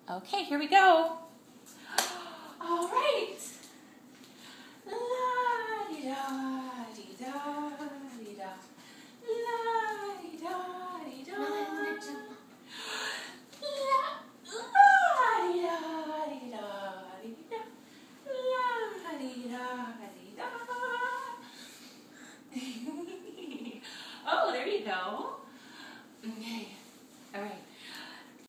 Okay, here we go. All right. La-di-da-di-da-di-da. La-di-da-di-da. La-di-da-di-da-di-da. La-di-da-di-da. Oh, there you go.